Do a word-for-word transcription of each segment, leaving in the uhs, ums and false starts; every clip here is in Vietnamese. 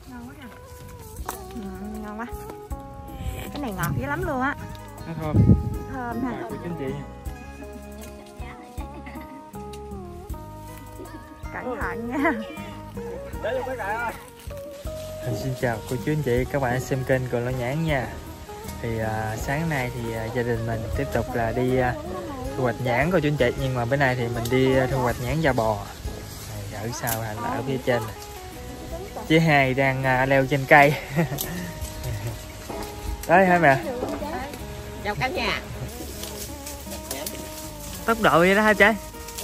Ngon quá ha. Ừ, ngon quá. Cái này ngọt dữ lắm luôn á. Nó thơm. Thơm ha. Của chính chị. Cẩn thận nha. Xin chào cô chú anh chị, các bạn xem kênh Cồn Lô Nhãn nha. Thì à, sáng nay thì à, gia đình mình tiếp tục là đi à, thu hoạch nhãn cô chú anh chị. Nhưng mà bữa nay thì mình đi à, thu hoạch nhãn da bò. Này, ở sau hành là ở phía trên này. Chị Hai đang à, leo trên cây. Đấy hả mẹ? Chào cả nhà. Tốc độ vậy đó hả trái?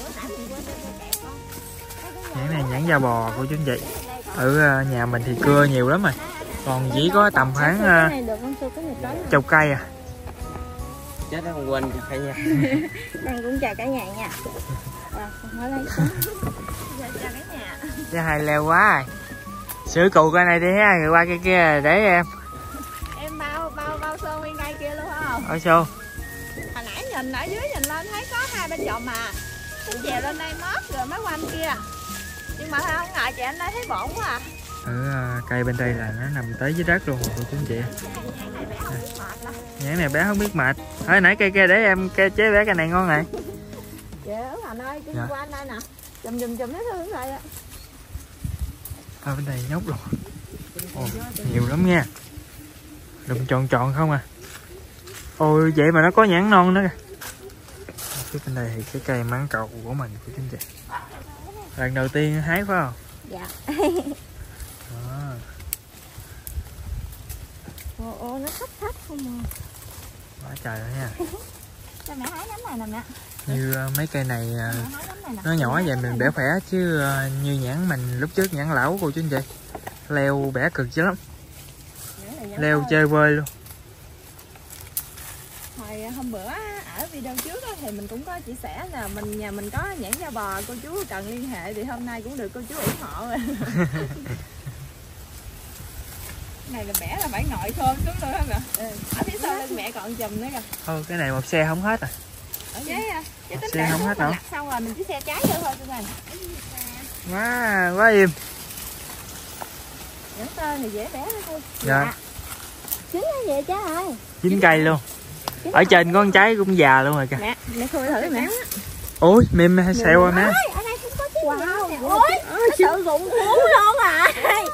Nhãn này nhãn da bò của chú anh chị. Ở nhà mình thì cưa nhiều lắm rồi. Còn chỉ có tầm khoảng uh, chục cây à. Chết đó còn quên phải nha. Đang cũng chào cả nhà nha. Rồi, mở lấy xuống. Chào cả nhà. Chứ Hai leo quá rồi. Sửa cụ cây này đi ha, người qua cây kia để em. Em bao bao bao xô nguyên cây kia luôn phải không? Ở xô. Hồi nãy nhìn ở dưới nhìn lên thấy có hai bên chòm mà. Cũng chèo lên đây mót rồi mới qua anh kia. Nhưng mà không ngại chị anh đây thấy bổn quá à. Ở uh, cây bên đây là nó nằm tới dưới đất luôn cô chú anh chị. Nhãn này bé không biết mệt. Hồi nãy cây kia để em cây chế bé cây này ngon này. Dạ ở Thành ơi, dạ. Qua anh đây nè. Chùm chùm chùm hết hướng đây á. Ở bên đây nhóc luôn. Ồ, nhiều lắm nha. Đùm tròn tròn không à. Ôi vậy mà nó có nhãn non nữa kìa. Phía bên đây thì cái cây mãng cầu của mình của chính chị. Lần đầu tiên hái phải không? Dạ. Đó. Ồ, ồ nó thấp thấp không à. Quá trời rồi nha. Cho mẹ hái nấm này nè mẹ. Như uh, mấy cây này uh, nó nhỏ vậy mình bẻ khỏe chứ uh, như nhãn mình lúc trước nhãn lão cô chú anh chị. Leo bẻ cực chứ lắm. Leo chơi vơi luôn. Hồi hôm bữa ở video trước đó, thì mình cũng có chia sẻ là mình nhà mình có nhãn da bò, cô chú cần liên hệ thì hôm nay cũng được cô chú ủng hộ rồi. Này là bẻ là phải ngồi khôn xuống luôn hả kìa. Ừ. Ở phía sau lưng mẹ còn chùm nữa kìa. Thôi cái này một xe không hết à. Chứ, chứ tính xe không hết đâu. Xong rồi mình chỉ xe trái vô thôi tụi mình. Quá quá im. Nhãn tơ thì dễ bẻ thôi. Dạ. Dạ. Chín nó vậy chứ ơi. Chín cây luôn. Chín ở trên có con trái cũng già luôn rồi kìa. Mẹ, mẹ khui thử mẹ. Ôi, mềm xèo rồi mẹ. Ở đây cũng có chín. Wow. Ôi, nó sử dụng cuốn luôn à.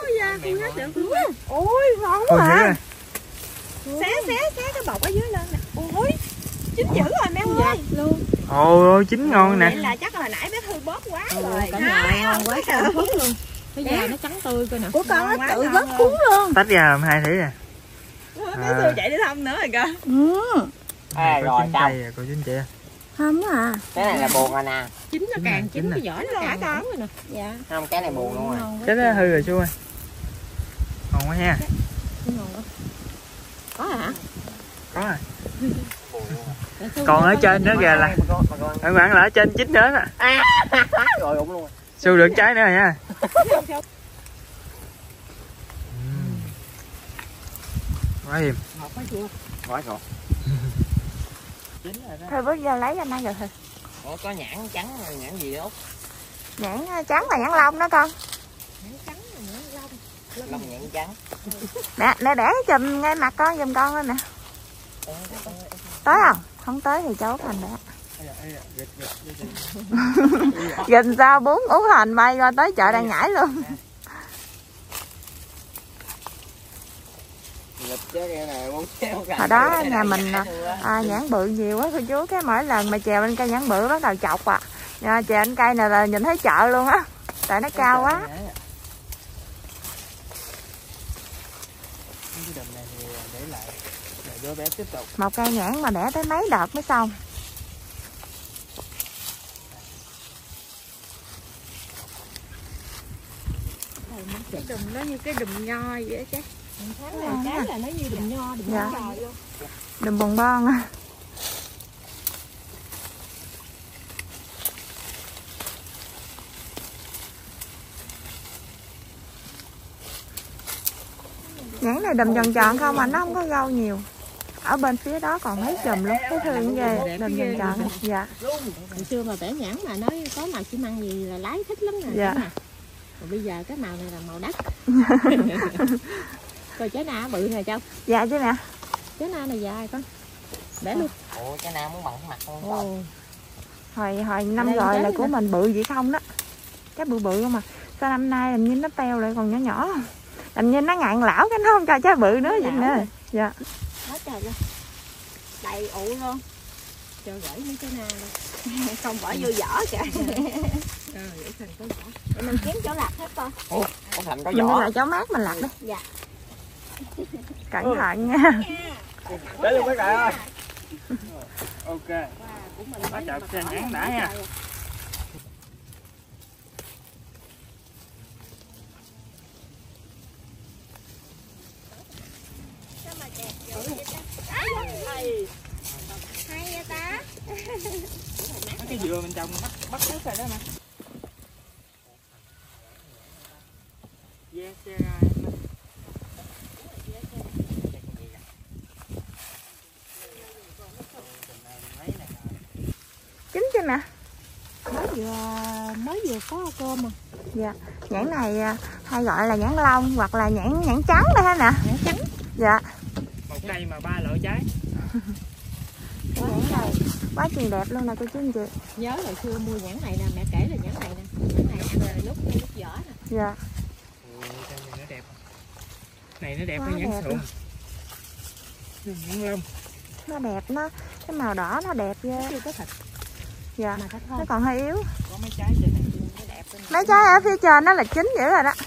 Ôi, ngon quá à. Xé xé xé cái bọc ở dưới lên nè. Ôi, chín dữ rồi mẹ ơi. Luôn. Ôi, chín ngon nè. Vậy là chắc hồi nãy bé Thư bóp quá rồi. Cả nhà ngon quá trời cuốn luôn. Cái da nó trắng tươi coi nè. Của con nó tự vớt cuốn luôn. Tách ra làm hai thử nè. Bé Thư chạy đi thăm nữa rồi kìa. Ừ. À, rồi xong. Cây cô chú anh chị. Không à. Cái này là buồn rồi nè. Chín nó càng chín cái vỏ nó càng ngon rồi nè. Dạ. Không, cái này buồn luôn rồi. Cái đó hư rồi chú ơi. Ngon quá ha. Ngon quá. Có hả? Có rồi. Còn ở trên nữa kìa là ở bạn là ở trên chín nữa nè. À, rồi ủng luôn. Xu được trái nữa rồi nha. Quá hiểm. Quá rồi. Thôi bước vô lấy cho anh rồi thôi. Ủa có nhãn trắng nhãn gì đó? Nhãn trắng và nhãn lông đó con. Nhãn trắng và nhãn lông. Lông nhãn trắng. Nè, nè để cái chùm ngay mặt con giùm con lên nè. Tới không? Không tới thì cháu Thành bẻ. Gình sao bốn Ú Thành bay qua tới chợ đang nhảy luôn. Hồi đó nhà mình à, nhãn bự nhiều quá thưa chú, cái mỗi lần mà trèo lên cây nhãn bự bắt đầu chọc à. Nhà, trèo lên cây này là nhìn thấy chợ luôn á, tại nó cao quá. Một cây nhãn mà đẻ tới mấy đợt mới xong. Cái đùm nó như cái đùm nho vậy đó chứ. Tháng này trái là nó như đùm nho, đùm dạ. Nho luôn. Đùm bòn bon á. Nhãn này đùm tròn tròn không mà nó không có rau nhiều. Ở bên phía đó còn mấy chùm luôn, thấy thương ghê, đùm tròn tròn. Dạ. Hồi xưa mà bẻ nhãn mà nói có màu xi măng gì là lái thích lắm nè. Dạ. Rồi bây giờ cái màu này là màu đất. Coi trái na bự nè Châu. Dạ chứ nè. Trái na này dài con. Để luôn. Ủa trái na muốn bằng cái mặt không? Ồ. Hồi hồi năm rồi là của mình bự vậy không đó. Cái bự bự không mà. Sao năm nay làm như nó teo lại còn nhỏ nhỏ. Làm như nó ngạn lão cái nó không cho trái bự nữa vậy nè. Dạ. Hết trời luôn. Đầy ụ luôn. Cho gửi mấy trái na luôn. Không bỏ vô vỏ kìa. Rồi để thành có vỏ. Để mình kiếm chỗ lặt hết con. Ủa, có thành có Mình vỏ. là cháu mát mình lặt đi. Dạ. Cẩn thận nha. Để luôn mấy cài ơi. Ok. Có chợ xe nhãn đã nha. Hay vậy ta. Cái dừa mình trồng bắt bắt nước rồi đó mà. Yeah, xe ra. Chín chưa nè. Mới vừa mới vừa có cơm mà. Dạ. Nhãn này hay gọi là nhãn lông hoặc là nhãn nhãn trắng đây ha nè. Nhãn trắng. Dạ. Một cây mà ba loại trái. Cái nhãn này quá chừng đẹp luôn nè cô chú anh chị. Nhớ hồi xưa mua nhãn này nè, mẹ kể là nhãn này nè. Nhãn này ăn là lúc lúc vỏ nè. Dạ. Ủa, cái này nó đẹp. Này nó đẹp Quá hơn nhãn đẹp sườn. Nhãn lông. Nó đẹp nó cái màu đỏ nó đẹp ghê. Chưa có thịt. Dạ. Mà thịt Nó thôi. còn hơi yếu. Có mấy trái trên này. Nó đẹp lên. Mấy trái ở phía trên nó là chín dữ rồi đó.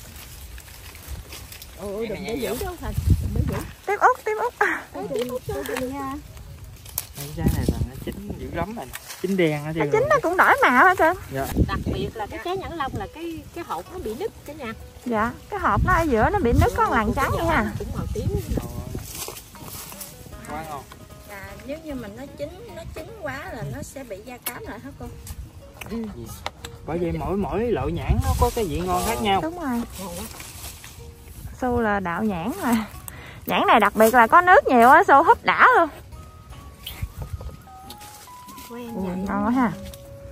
Ôi đừng để giữ đâu Thành. Đừng để giữ. Tiếp út, tiếp út. Ôi tiếp út cho Thành nha. Mấy trái này là nó chín dữ lắm rồi. Chín đen á chứ. Chín nó cũng đổi màu hả trơn? Dạ. Đặc biệt là cái trái nhãn lông là cái cái hột nó bị nứt cả nhà. Dạ. Cái hộp nó ở giữa nó bị nứt có lằn trắng vậy ha. Cũng màu tím. Quá ngon. À, nếu như mà nó chín nó chín quá là nó sẽ bị da cám lại hả cô? Ừ. Bởi vậy mỗi mỗi loại nhãn nó có cái vị ngon khác nhau. Đúng rồi. Ngon quá. Su là đạo nhãn rồi. Nhãn này đặc biệt là có nước nhiều á, Su húp đã luôn. Quen Ui, vậy. ngon quá ha.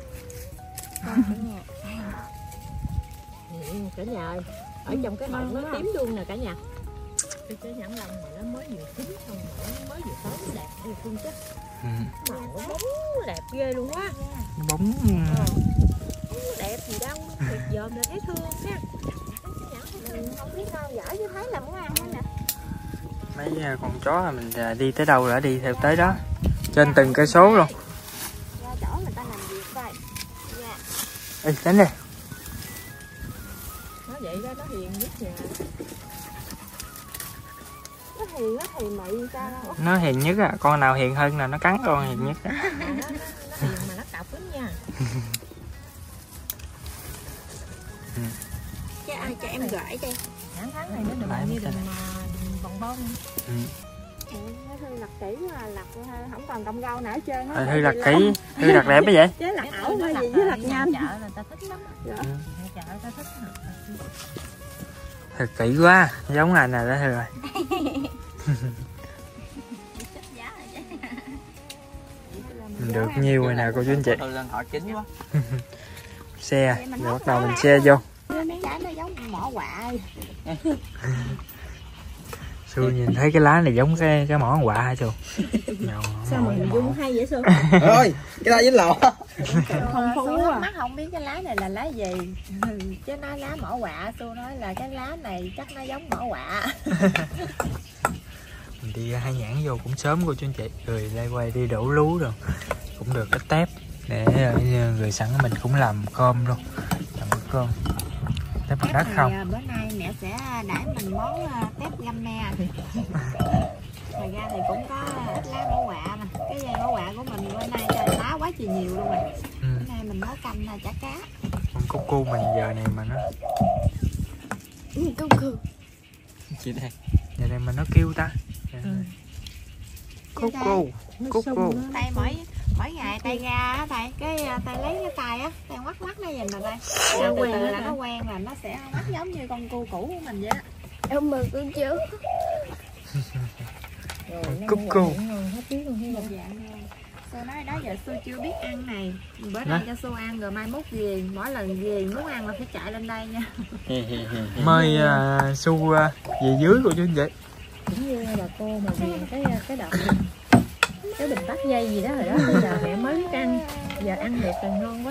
Ừ, cả nhà ơi. Ở trong cái hộp nó tím luôn nè cả nhà. Cái trái nhãn lông mà nó mới vừa chín xong mà nó mới vừa tới đẹp thì phương chất. Ừ. Màu nó bóng đẹp ghê luôn quá. Nó bóng. Ờ. Nó đẹp gì đâu, thiệt dòm là thấy thương nha. Mình không biết sao giỏi chứ thấy là muốn ăn hết nè. Mấy con chó là mình đi tới đâu là đi theo tới đó. Trên từng cây số luôn. Ra chỗ người ta làm việc coi. Nha. Ê, đánh đi. Nó vậy đó, nó hiền nhất nhà. Nó hiền, nó thì mị sao đâu. Nó hiền nhất á, con nào hiền hơn là nó cắn con hiền nhất á. Nó, nó, nó hiền mà nó cọc lắm nha. Ừ. Cho ai cho em gửi đây. Tháng tháng này nó đừng Lại như cái đừng mà bồng bông. Ừ. Nó Thư lặt kỹ quá, lặt không còn cọng rau nào hết trơn á. Thư lặt kỹ, Thư lặt đẹp quá vậy. Chứ lặt ẩu hay gì với lặt nhanh. Chợ là ta thích lắm. Dạ. Ừ. Chợ ta thích. Thật kỹ quá, giống anh nào đó Thư rồi. Mình được nhiều rồi nè cô chú anh chị. Lên họ chín quá. Xe, rồi bắt đầu mình xe vô. Mấy trái nó giống mỏ quạ. Sư nhìn thấy cái lá này giống cái cái mỏ quạ hả Sư? Sao mà hình dung hay vậy Sư? Ơi, cái đó dính lò. Không phú à. Mắt không biết cái lá này là lá gì. Chứ nói lá mỏ quạ, Sư nói là cái lá này chắc nó giống mỏ quạ. Mình đi hai nhãn vô cũng sớm cô chú anh chị. Rồi đây quay đi đổ lú rồi. Cũng được cái tép để người sẵn mình cũng làm cơm luôn. Làm cái cơm. Tép bằng đất không? Bữa nay mẹ sẽ đãi mình món tép găm me. Ngoài ra thì cũng có ít lá mỏ quạ nè. Cái dây mỏ quạ của mình bữa nay trời lá quá trời nhiều luôn rồi. Ừ. Bữa nay mình nấu canh là chả cá. Con cúc cu mình giờ này mà nó Cúc cu. Chị đây. giờ này mà nó kêu ta. Ừ. Cúc cu, cúc cu. Tay mỗi mỗi ngày tay ra á thầy, cái tay lấy cái tay á, tay ngoắt ngoắt nó nhìn rồi đây. Từ từ là nó quen là nó sẽ ngoắt giống như con cu cũ của mình vậy á. Em mừng con chú. Cúc cu. Xu nói đó giờ Xu chưa biết ăn này. Bữa nay cho Xu ăn rồi mai mốt ghiền. Mỗi lần ghiền muốn ăn là phải chạy lên đây nha. Mời uh, Xu uh, về dưới của chú anh chị. Cũng như bà cô mà ghiền cái cái đợt cái bình tắt dây gì đó rồi đó, bây giờ mẹ mới biết ăn, giờ ăn được rồi ngon quá.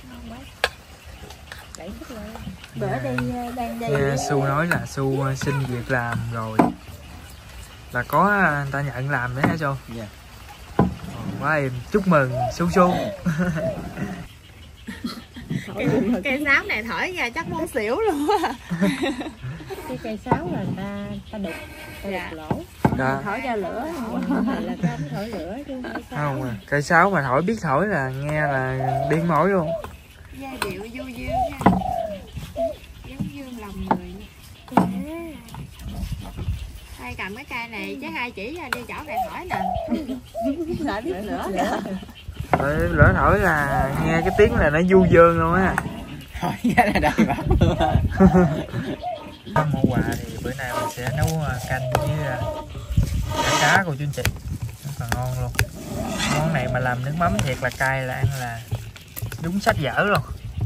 Đẩy thích rồi. Bữa đi đang đi. Nghe Xu nói là Xu xin việc làm rồi là có người ta nhận làm đấy hả Xu? Dạ. Quá em chúc mừng Xu Xu. Cái, cây sáo này thổi ra chắc muốn xỉu luôn á. Cái cây sáo là người ta ta đục, ta dạ. đục lỗ. Đó. Thổi ra lửa, không phải là cái ống thổi lửa chứ cây sáo. Không à, cây sáo mà thổi biết thổi là nghe là điên mỏi luôn. Giai điệu du dương nha. Giống dương lòng người. Hai cầm cái cây này chứ hai chỉ ra đi chỗ này thổi nè. Lại biết lửa nữa. Rồi lỡ thổi là nghe cái tiếng là nó du dương luôn á. Hỏi cái này đầy mặt luôn á. Món quà thì bữa nay mình sẽ nấu canh với chả cá của chú anh chị, rất là ngon luôn. Món này mà làm nước mắm thiệt là cay là ăn là đúng sách vở luôn.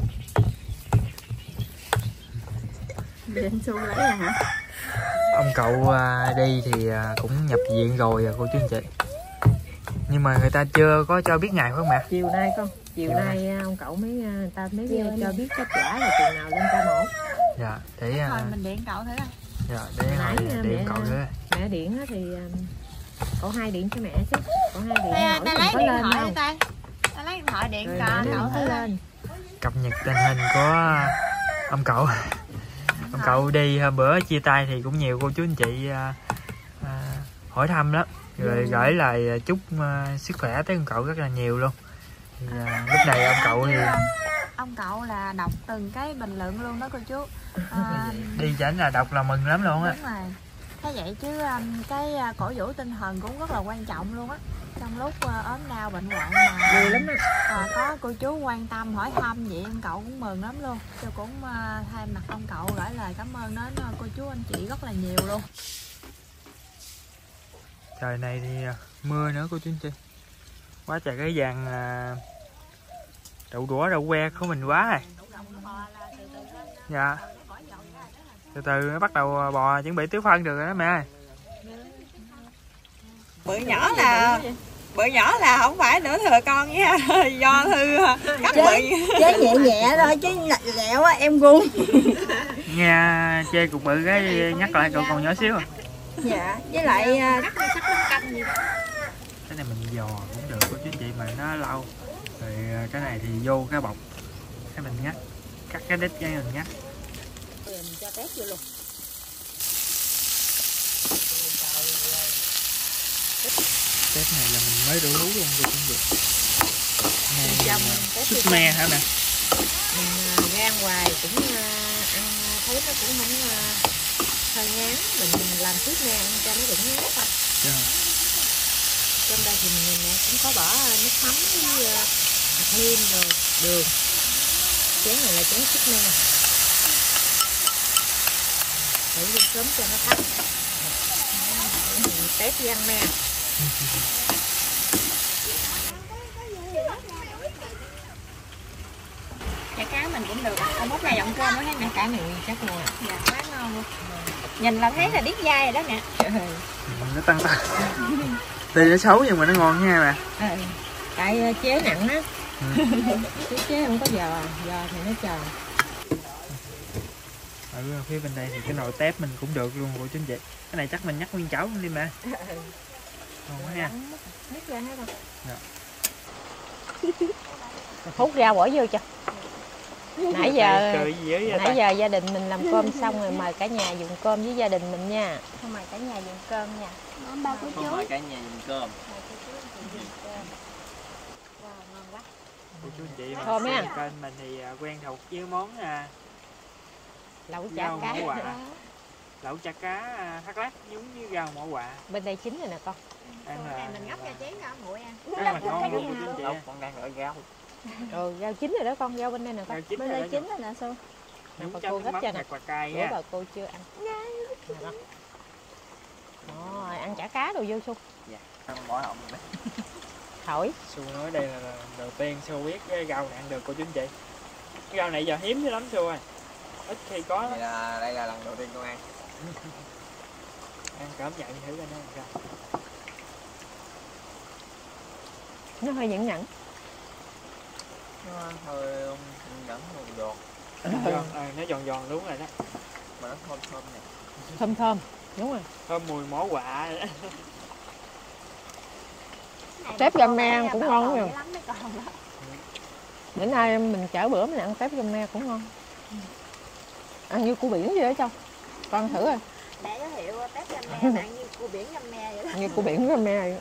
Định Xu lấy là hả? Ông cậu đi thì cũng nhập viện rồi à cô chú anh chị, nhưng mà người ta chưa có cho biết ngày phải không mẹ? Chiều nay con, chiều, chiều nay, nay ông cậu mới người ta mới chiều cho biết kết quả là chừng nào lên ca mổ. Dạ để thôi mình điện cậu thử coi. Dạ để hỏi điện cậu thử. Mẹ điện thì cậu hai điện cho mẹ chứ. Cậu hai điện ta, hỏi ta lấy có điện lên thoại không? Ta ta lấy điện thoại điện rồi cậu cậu thử lên. Cập nhật tình hình của ông cậu. Ông cậu đi hôm bữa chia tay thì cũng nhiều cô chú anh chị à, à, hỏi thăm lắm, rồi gửi lời chúc uh, sức khỏe tới ông cậu rất là nhiều luôn. Thì, uh, lúc này ông cậu thì ông cậu là đọc từng cái bình luận luôn đó cô chú. À, đi chảnh là đọc là mừng lắm luôn á. Đúng rồi. Thế vậy chứ um, cái uh, cổ vũ tinh thần cũng rất là quan trọng luôn á. Trong lúc uh, ốm đau bệnh hoạn mà nhiều lắm á. Uh, có cô chú quan tâm hỏi thăm vậy ông cậu cũng mừng lắm luôn. Cho cũng uh, thay mặt ông cậu gửi lời cảm ơn đến uh, cô chú anh chị rất là nhiều luôn. Trời này thì mưa nữa cô chú anh chị, quá trời cái vàng đậu đũa đậu que của mình quá rồi. Dạ từ từ nó bắt đầu bò chuẩn bị tứ phân được rồi đó mẹ ơi. Bữa nhỏ là bữa nhỏ là không phải nữa thừa con nha, do Thư cắt bự chế nhẹ nhẹ thôi chứ lẹo á em gu. Nghe chê cục bự cái nhắc lại cậu còn nhỏ xíu à. Dạ với lại cắt sắc bánh canh gì đó. Cái này mình giò cũng được cô chú chị mà nó lâu rồi, cái này thì vô cái bọc cái mình ngắt, cắt cái đít cái mình ngắt. Mình cho tép vô luôn. Tép này là mình mới đủ luôn cô chú chị. Này súp me hả mẹ? Mình ra ngoài cũng ăn thấy nó cũng không hơi ngán, mình làm súp me ăn cho nó đừng ngán thôi. Yeah. Trong đây thì mình cũng có bỏ nước mắm với hạt nêm rồi đường. Chén này là chén súp me. Để vô sớm cho nó thấm. Tép với ăn me. Chả cá mình cũng được. Ông mốt này dọn cơm đó thấy nè. Cá này chắc ngon. Dạ quá ngon luôn. Nhìn là thấy là điết dai rồi đó nè. Nó tăng tăng. Tuy nó xấu nhưng mà nó ngon nha bà. À, tại chế nặng á. Ừ. Chế chế không có giò, giò thì nó tròn. Ở phía bên đây thì cái nồi tép mình cũng được luôn của chú anh chị. Cái này chắc mình nhắc nguyên chảo luôn đi mẹ. Ngon quá nha. Múc ra hết không? Dạ. Hút ra bỏ vô cho. Nãy giờ nãy giờ gia đình mình làm cơm xong rồi, mời cả nhà dùng cơm với gia đình mình nha. Không mời cả nhà dùng cơm nha. Món bao của chú. Không mời cả nhà dùng cơm. Ngon quá. Chú anh chị thôi mấy à. Kênh mình thì quen thuộc với món lẩu chả cá. Lẩu chả cá thác lát giống như rau mỏ quạ. Bên đây chín rồi nè con. Ăn là mình gấp ra chén rau nguội ăn. ăn là ngon luôn cô chú anh chị. Con đang gọi rau. Ừ, rau chín rồi đó con, rau bên đây nè con. Bên đây chín rồi nè Xu. Nấm bà chấm cô gấp cho nè. và cay Bữa á. bà cô chưa ăn. Rồi, ăn chả cá đồ vô Xu. Dạ, ăn bỏ họng đấy. Thổi. Su nói đây là lần đầu tiên Su biết cái rau này ăn được cô chú anh chị. Cái rau này giờ hiếm dữ lắm Su ơi, ít khi có. Đây là, đây là lần đầu tiên con ăn. Ăn cảm nhận thử coi nó làm sao. Nó hơi nhẫn nhẫn. Nó hơi nhẫn một giọt. Giòn, à, nó giòn giòn đúng rồi đó. Mà nó thơm thơm nè. Thơm thơm, đúng rồi. Thơm mùi mỏ quạ. Tép rau me cũng ngon nha. Bữa nay mình chở bữa mình ăn tép rau me cũng ngon. Ăn như cua biển vậy đó Châu. Con thử rồi. Để giới thiệu tép rau me ăn như cua biển rau me vậy đó. Như cua biển rau me vậy.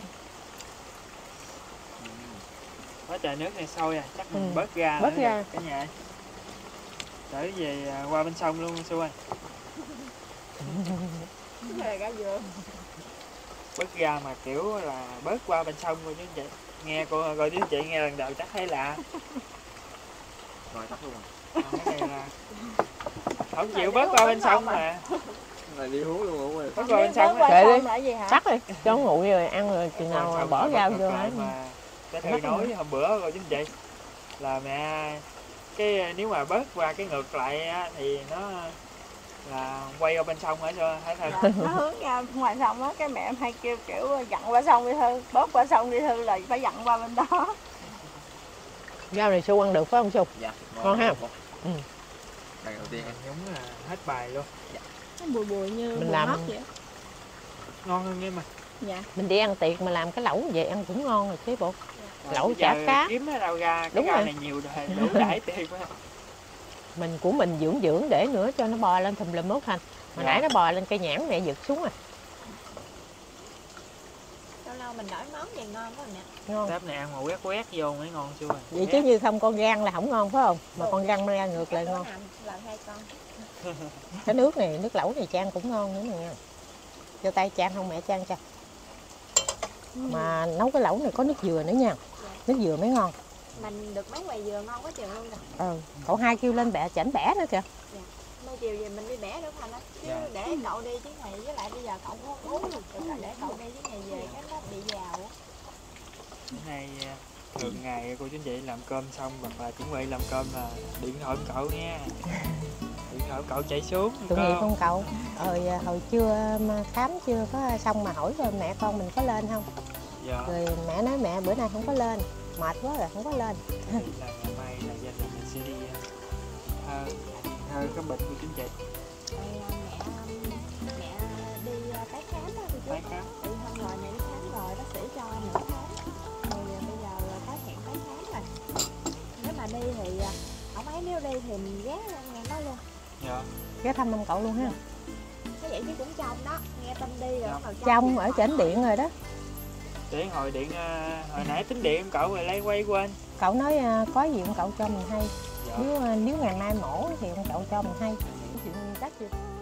Có trời nước này sôi à, chắc mình Ừ. bớt ra. Bớt ra. Cả nhà. Trở về qua bên sông luôn Su ơi. Về cả dừa. Bớt ra mà kiểu là bớt qua bên sông cô chú anh chị. Nghe cô cô chú anh chị nghe lần đầu chắc thấy lạ. Rồi tắt luôn rồi. Cái này là không chịu bớt qua bên sông mà. Này đi hú luôn rồi. Bớt qua bên sông Qua Kệ đi. sông là gì hả? Tắt đi, cho nguội rồi ăn rồi chừng nào Xong bỏ rồi rau bật vô lại hả? mà cái Thư nói hôm bữa cô chú anh chị là mẹ cái nếu mà bớt qua cái ngược lại á, thì nó là quay qua bên sông hả sao hả Thư? Dạ, nó hướng ra ngoài sông á, cái mẹ em hay kêu kiểu dặn qua sông đi Thư, bớt qua sông đi Thư là phải dặn qua bên đó. Rau này Su ăn được phải không Su? Dạ. Ngon ha? Ừ. Lần đầu tiên ăn. Đúng là hết bài luôn. Nó bùi bùi như Mình bùi làm- hót vậy. Ngon hơn nghe mà. Dạ. Mình đi ăn tiệc mà làm cái lẩu vậy ăn cũng ngon rồi chứ bộ. Lẩu Bây chả giờ cá. kiếm ở đâu ra cái Đúng rau rồi. này nhiều rồi đủ đãi tiền quá. Mình của mình dưỡng dưỡng để nữa cho nó bò lên thùm lum mốt thành. Hồi Dạ. nãy nó bò lên cây nhãn mẹ giật xuống rồi. Lâu lâu mình đổi món gì ngon quá nè. Ngon. Tép này ăn mà quét quét vô mới ngon chưa. Vậy chứ như không con gan là không ngon phải không? Mà con gan ra ngược lại ngon. Làm hai con. Cái nước này, nước lẩu này chan cũng ngon nữa nè nha. Cho tay chan không mẹ chan cho. Mà nấu cái lẩu này có nước dừa nữa nha. Nước dừa mới ngon. Mình được mấy quầy dừa ngon quá trường luôn rồi. Ừ. Cậu hai kêu lên bẻ chảnh bẻ nữa kìa. Mai chiều về mình đi bẻ được thành á. Chứ Dạ. để cậu đi chứ ngày với lại bây giờ cậu không có uống được. Rồi để cậu đi chứ ngày về cái nó bị giàu á. Bữa nay à, thường ngày cô chú anh chị làm cơm xong hoặc là chuẩn bị làm cơm là điện thoại của cậu nha. Điện thoại của cậu chạy xuống. Tội cô. nghiệp con cậu. Rồi hồi chưa mà khám chưa có xong mà hỏi rồi mẹ con mình có lên không? Dạ. Rồi mẹ nói mẹ bữa nay không có lên. Mệt quá rồi không có lên. Là ngày mai là gia đình mình sẽ đi thơ, thơ có bệnh của chính chị. Rồi mẹ mẹ đi tái khám đó thì chứ. Tái khám. Ừ, hôm rồi mẹ đi khám rồi bác sĩ cho nửa tháng. Rồi bây giờ là tới hẹn tái khám rồi. Nếu mà đi thì ông ấy nếu đi thì mình ghé nghe nói luôn. Dạ. Ghé thăm ông cậu luôn ha. Cái vậy chứ cũng trong đó, nghe tin đi rồi bắt đầu Trong ở chảnh điện rồi đó. Để hồi điện à, hồi nãy tính điện cậu rồi lấy quay quên. Cậu nói à, có gì ông cậu cho mình hay. Dạ. Nếu à, nếu ngày mai mổ thì ông cậu cho mình hay. Chuyện chắc chưa?